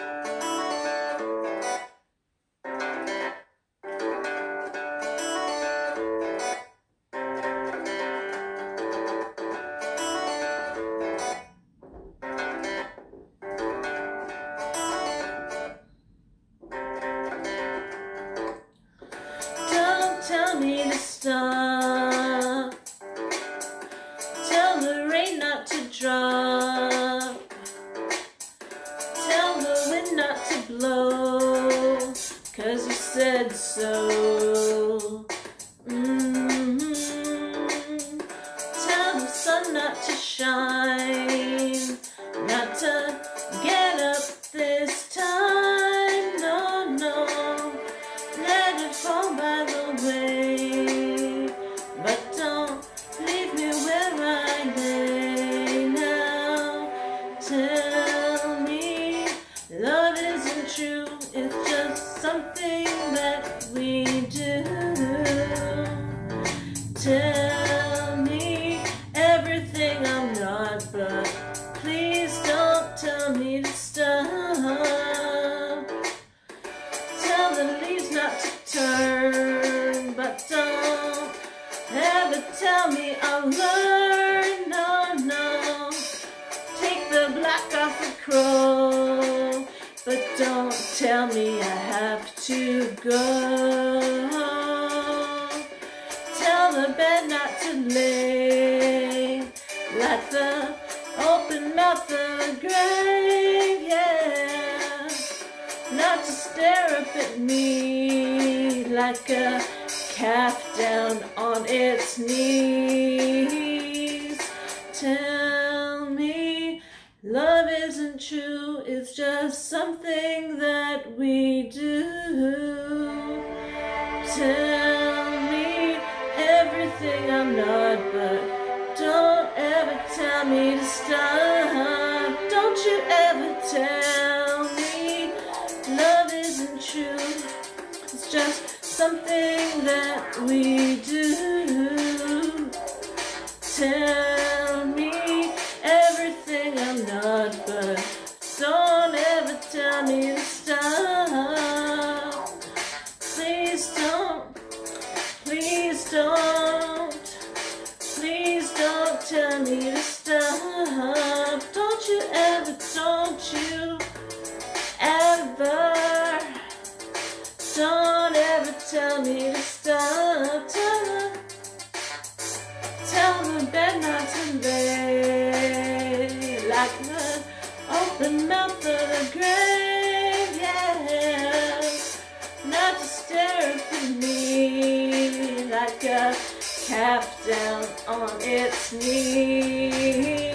Tell me to stop. Tell the rain not to drop. Tell the wind not to blow, 'cause you said so. Tell the sun not to shine, not to get up this time. No, no. Let it fall by the way, but don't leave me where I lay now. Tell me love isn't true, it's just something that we do. Tell me everything I'm not, but please don't tell me to stop. Tell the leaves not to turn, but don't ever tell me I'll learn. No, no. Take the black off the crow, but don't tell me I have to go. Tell the bed not to lay like the open mouth of a grave, yeah. Not to stare up at me like a calf down on its knees. Tell me love isn't true, it's just something that we do. Tell me everything I'm not, but don't ever tell me to stop. Don't you ever tell me love isn't true, it's just something that we do. Tell me everything I'm not, but don't ever tell me to stop. Please don't, please don't, please don't tell me to stop. Don't you ever, don't you ever, don't ever tell me to stop. Tell the bed not to lay like the open mouth of the grave, yeah. Not to stare up at me like a calf down on its knees.